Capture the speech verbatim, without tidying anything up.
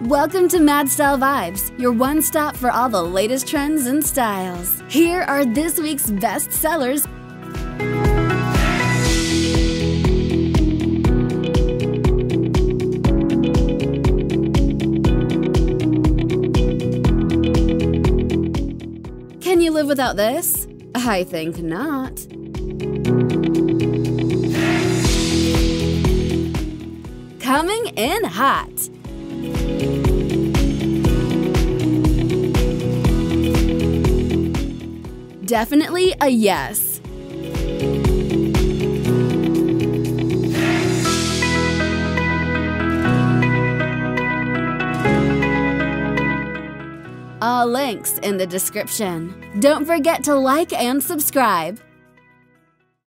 Welcome to Mad Style Vibes, your one stop for all the latest trends and styles. Here are this week's best sellers. Can you live without this? I think not. Coming in hot. Definitely a yes. All links in the description. Don't forget to like and subscribe.